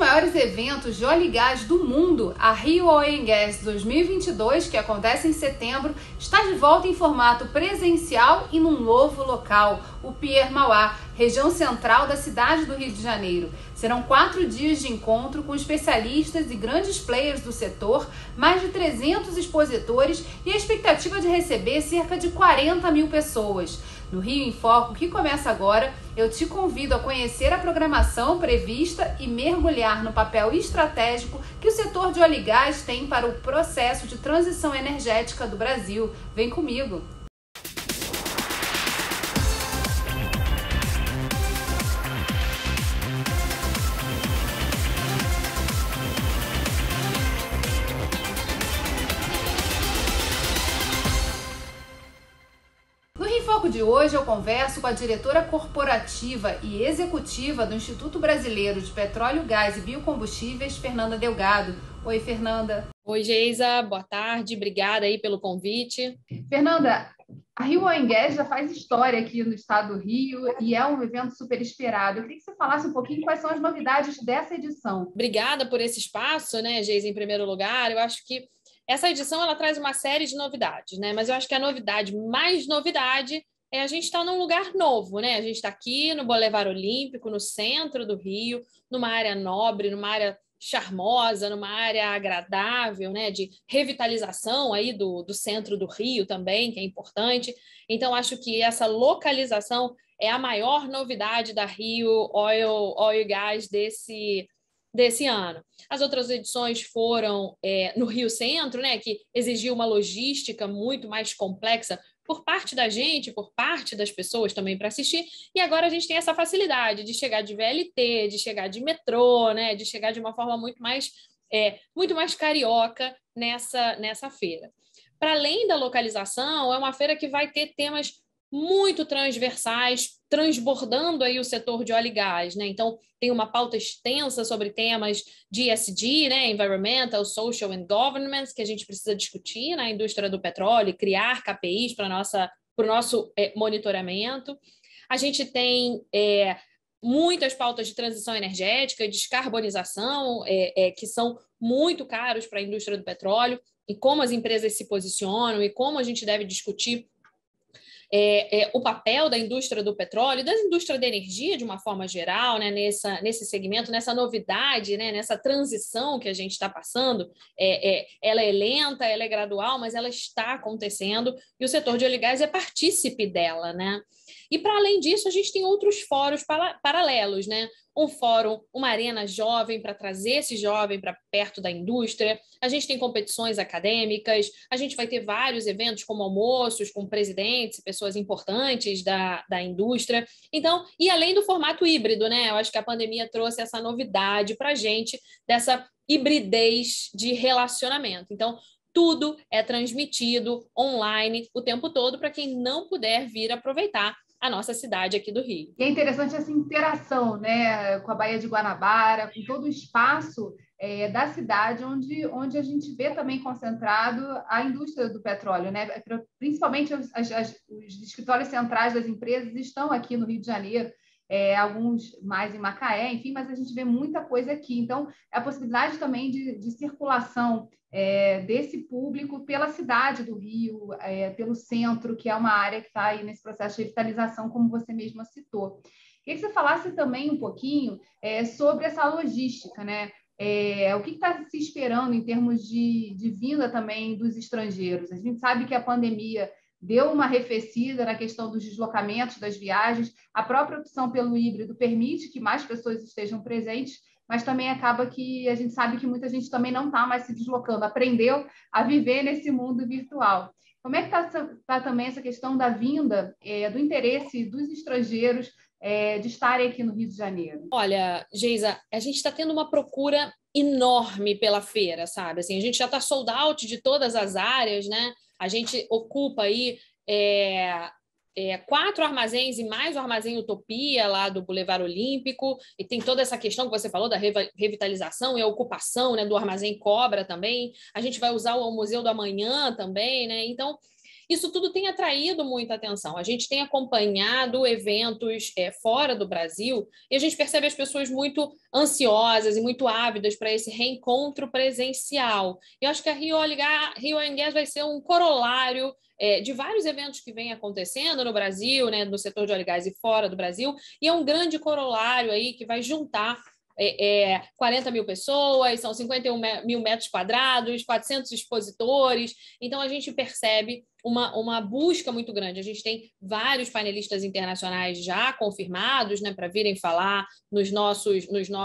maiores eventos de óleo e gás do mundo, a Rio Oil & Gas 2022, que acontece em setembro, está de volta em formato presencial e num novo local, o Pier Mauá, região central da cidade do Rio de Janeiro. Serão 4 dias de encontro com especialistas e grandes players do setor, mais de 300 expositores e a expectativa de receber cerca de 40 mil pessoas. No Rio em Foco, que começa agora, eu te convido a conhecer a programação prevista e mergulhar no papel estratégico que o setor de óleo e gás tem para o processo de transição energética do Brasil. Vem comigo! No Rio em Foco de hoje eu converso com a diretora corporativa e executiva do Instituto Brasileiro de Petróleo, Gás e Biocombustíveis, Fernanda Delgado. Oi, Fernanda. Oi, Geisa. Boa tarde. Obrigada aí pelo convite. Fernanda, a Rio Oil & Gas já faz história aqui no estado do Rio e é um evento super esperado. Eu queria que você falasse um pouquinho quais são as novidades dessa edição. Obrigada por esse espaço, né, Geisa, em primeiro lugar. Eu acho que essa edição ela traz uma série de novidades, né? Mas eu acho que a mais novidade é a gente estar num lugar novo, né? A gente está aqui no Boulevard Olímpico, no centro do Rio, numa área nobre, numa área charmosa, numa área agradável, né? De revitalização aí do centro do Rio também, que é importante. Então, acho que essa localização é a maior novidade da Rio Oil Gas desse ano. As outras edições foram no Rio Centro, né, que exigiu uma logística muito mais complexa por parte da gente, por parte das pessoas também para assistir, e agora a gente tem essa facilidade de chegar de VLT, de chegar de metrô, né, de chegar de uma forma muito mais carioca nessa feira. Para além da localização, é uma feira que vai ter temas muito transversais, transbordando aí o setor de óleo e gás, né? Então, tem uma pauta extensa sobre temas de ESG, né? Environmental, Social and Governance, que a gente precisa discutir na indústria do petróleo e criar KPIs para o nosso monitoramento. A gente tem muitas pautas de transição energética e descarbonização, que são muito caros para a indústria do petróleo, e como as empresas se posicionam e como a gente deve discutir o papel da indústria do petróleo, da indústria da energia de uma forma geral, né, nesse segmento, nessa novidade, né, nessa transição que a gente está passando. Ela é lenta, ela é gradual, mas ela está acontecendo e o setor de óleo e gás é partícipe dela, né? E, para além disso, a gente tem outros fóruns paralelos, né? Um fórum, uma arena jovem para trazer esse jovem para perto da indústria. A gente tem competições acadêmicas, a gente vai ter vários eventos como almoços com presidentes e pessoas importantes da indústria. Então, e além do formato híbrido, né? Eu acho que a pandemia trouxe essa novidade para a gente, dessa hibridez de relacionamento. Então, tudo é transmitido online o tempo todo para quem não puder vir aproveitar a nossa cidade aqui do Rio. E é interessante essa interação, né, com a Baía de Guanabara, com todo o espaço da cidade, onde a gente vê também concentrado a indústria do petróleo, né? Principalmente os escritórios centrais das empresas estão aqui no Rio de Janeiro, alguns mais em Macaé, enfim, mas a gente vê muita coisa aqui. Então, é a possibilidade também de circulação desse público pela cidade do Rio, pelo centro, que é uma área que está aí nesse processo de revitalização, como você mesma citou. Queria que você falasse também um pouquinho sobre essa logística, né? O que está se esperando em termos de vinda também dos estrangeiros? A gente sabe que a pandemia deu uma arrefecida na questão dos deslocamentos, das viagens. A própria opção pelo híbrido permite que mais pessoas estejam presentes, mas também acaba que a gente sabe que muita gente também não está mais se deslocando, aprendeu a viver nesse mundo virtual. Como é que está também essa questão da vinda, do interesse dos estrangeiros de estarem aqui no Rio de Janeiro? Olha, Geisa, a gente está tendo uma procura enorme pela feira, sabe? Assim, a gente já está sold out de todas as áreas, né? A gente ocupa aí 4 armazéns e mais o Armazém Utopia lá do Boulevard Olímpico, e tem toda essa questão que você falou da revitalização e a ocupação, né, do Armazém Cobra também. A gente vai usar o Museu do Amanhã também, né? Então, Isso tudo tem atraído muita atenção. A gente tem acompanhado eventos fora do Brasil e a gente percebe as pessoas muito ansiosas e muito ávidas para esse reencontro presencial. Eu acho que a Rio Oil & Gas vai ser um corolário de vários eventos que vêm acontecendo no Brasil, né, no setor de óleo e gás e fora do Brasil, e é um grande corolário aí que vai juntar 40 mil pessoas, são 51 mil metros quadrados, 400 expositores. Então, a gente percebe uma busca muito grande. A gente tem vários painelistas internacionais já confirmados, né, para virem falar nas nossas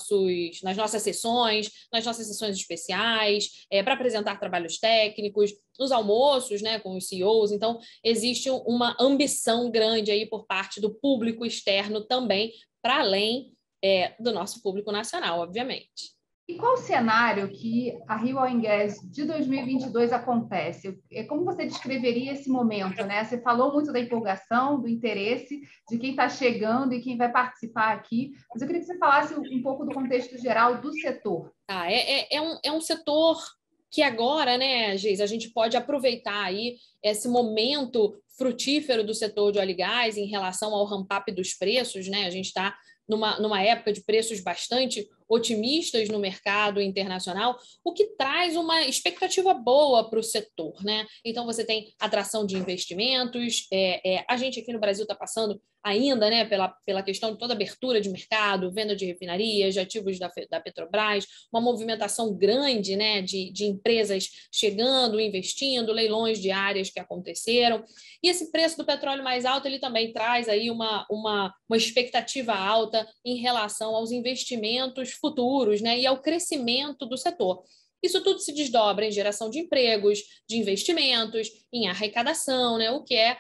sessões, nas nossas sessões especiais, para apresentar trabalhos técnicos, nos almoços, né, com os CEOs. Então, existe uma ambição grande aí por parte do público externo também, para além do nosso público nacional, obviamente. E qual o cenário que a Rio Oil & Gas de 2022 acontece? Como você descreveria esse momento, né? Você falou muito da empolgação, do interesse de quem está chegando e quem vai participar aqui, mas eu queria que você falasse um pouco do contexto geral do setor. É um setor que agora, né, Geis, a gente pode aproveitar aí esse momento frutífero do setor de óleo e gás em relação ao ramp-up dos preços, né? A gente está numa época de preços bastante otimistas no mercado internacional, o que traz uma expectativa boa para o setor, né? Então, você tem atração de investimentos, a gente aqui no Brasil está passando ainda, né, pela questão de toda abertura de mercado, venda de refinarias, de ativos da Petrobras, uma movimentação grande, né, de empresas chegando, investindo, leilões de áreas que aconteceram. E esse preço do petróleo mais alto, ele também traz aí uma expectativa alta em relação aos investimentos futuros, né, e ao crescimento do setor. Isso tudo se desdobra em geração de empregos, de investimentos, em arrecadação, né, o que é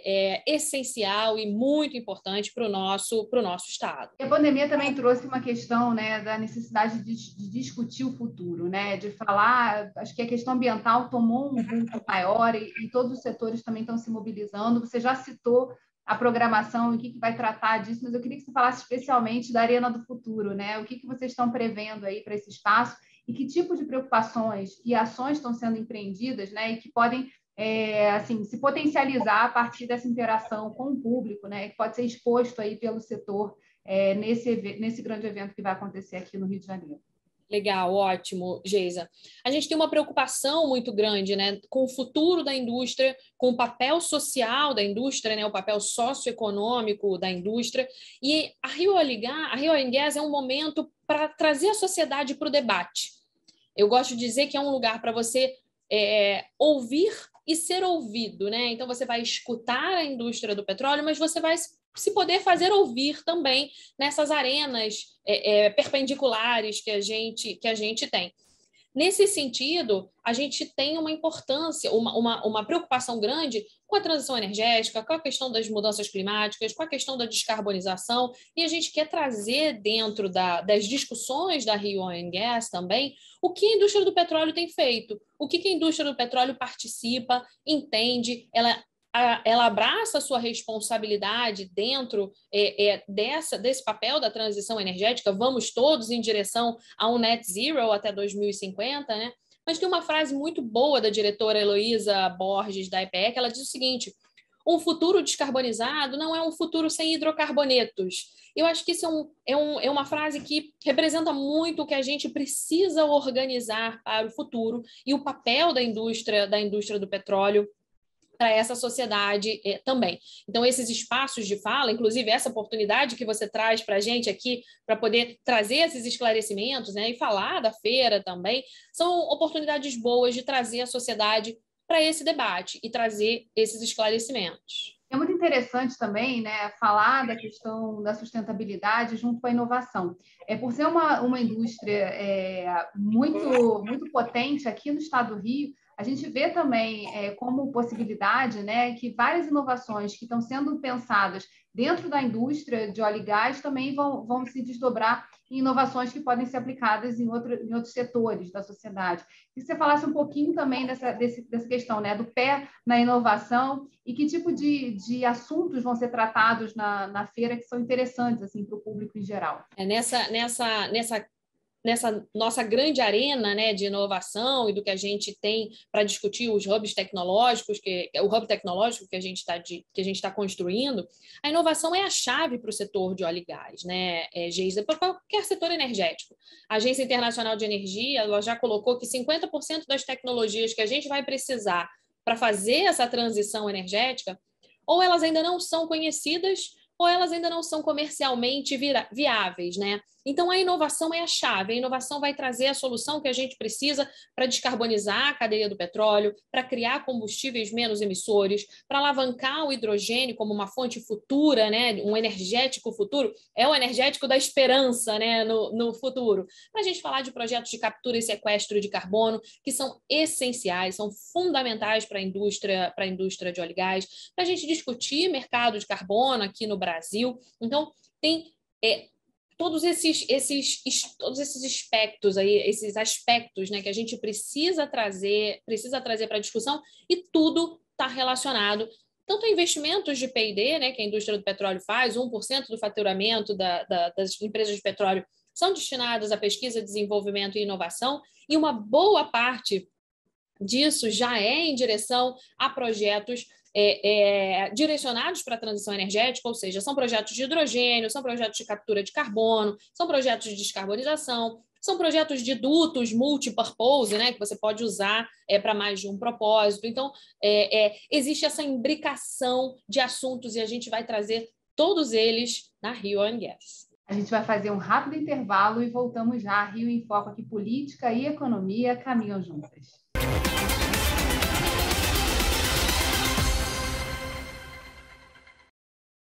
essencial e muito importante para o nosso Estado. E a pandemia também trouxe uma questão, né, da necessidade de discutir o futuro, né, de falar, acho que a questão ambiental tomou um vulto maior e todos os setores também estão se mobilizando. Você já citou a programação e o que vai tratar disso, mas eu queria que você falasse especialmente da Arena do Futuro, né? O que vocês estão prevendo aí para esse espaço e que tipo de preocupações e ações estão sendo empreendidas, né, e que podem assim, se potencializar a partir dessa interação com o público, né, que pode ser exposto aí pelo setor nesse grande evento que vai acontecer aqui no Rio de Janeiro. Legal, ótimo, Geisa. A gente tem uma preocupação muito grande, né, com o futuro da indústria, com o papel social da indústria, né, o papel socioeconômico da indústria. E a Rio Oil & Gas é um momento para trazer a sociedade para o debate. Eu gosto de dizer que é um lugar para você ouvir e ser ouvido, né? Então, você vai escutar a indústria do petróleo, mas você vai se poder fazer ouvir também nessas arenas perpendiculares que a gente tem. Nesse sentido, a gente tem uma importância, uma preocupação grande com a transição energética, com a questão das mudanças climáticas, com a questão da descarbonização, e a gente quer trazer dentro das discussões da Rio Oil & Gas também o que a indústria do petróleo tem feito, o que a indústria do petróleo participa, entende, ela abraça a sua responsabilidade dentro desse papel da transição energética. Vamos todos em direção a um net zero até 2050, né? Mas tem uma frase muito boa da diretora Heloísa Borges, da EPE, que ela diz o seguinte: um futuro descarbonizado não é um futuro sem hidrocarbonetos. Eu acho que isso é uma frase que representa muito o que a gente precisa organizar para o futuro e o papel da indústria do petróleo para essa sociedade também. Então, esses espaços de fala, inclusive essa oportunidade que você traz para a gente aqui, para poder trazer esses esclarecimentos, né, e falar da feira também, são oportunidades boas de trazer a sociedade para esse debate e trazer esses esclarecimentos. É muito interessante também, né, falar da questão da sustentabilidade junto com a inovação. Por ser uma indústria muito, muito potente aqui no estado do Rio, a gente vê também como possibilidade, né, que várias inovações que estão sendo pensadas dentro da indústria de óleo e gás também vão se desdobrar em inovações que podem ser aplicadas em outros setores da sociedade. Que você falasse um pouquinho também dessa questão, né, do pé na inovação e que tipo de assuntos vão ser tratados na feira que são interessantes assim, para o público em geral. Nessa nessa nossa grande arena, né, de inovação e do que a gente tem para discutir os hubs tecnológicos, o hub tecnológico que a gente está construindo, a inovação é a chave para o setor de óleo e gás, né, Geisa, para qualquer setor energético. A Agência Internacional de Energia, ela já colocou que 50% das tecnologias que a gente vai precisar para fazer essa transição energética, ou elas ainda não são conhecidas, ou elas ainda não são comercialmente viáveis, né? Então, a inovação é a chave. A inovação vai trazer a solução que a gente precisa para descarbonizar a cadeia do petróleo, para criar combustíveis menos emissores, para alavancar o hidrogênio como uma fonte futura, né? Um energético futuro. É o energético da esperança, né? No futuro. Para a gente falar de projetos de captura e sequestro de carbono, que são essenciais, são fundamentais para a indústria de óleo e gás, para a gente discutir mercado de carbono aqui no Brasil. Então, tem todos esses aspectos aí, esses aspectos, né, que a gente precisa trazer para a discussão, e tudo está relacionado tanto a investimentos de P&D, né, que a indústria do petróleo faz, 1% do faturamento das empresas de petróleo são destinadas a pesquisa, desenvolvimento e inovação, e uma boa parte disso já é em direção a projetos direcionados para a transição energética, ou seja, são projetos de hidrogênio, são projetos de captura de carbono, são projetos de descarbonização, são projetos de dutos multipurpose, né, que você pode usar para mais de um propósito. Então, existe essa imbricação de assuntos e a gente vai trazer todos eles na Rio Oil & Gas. A gente vai fazer um rápido intervalo e voltamos já. Rio em Foco aqui, política e economia caminham juntas.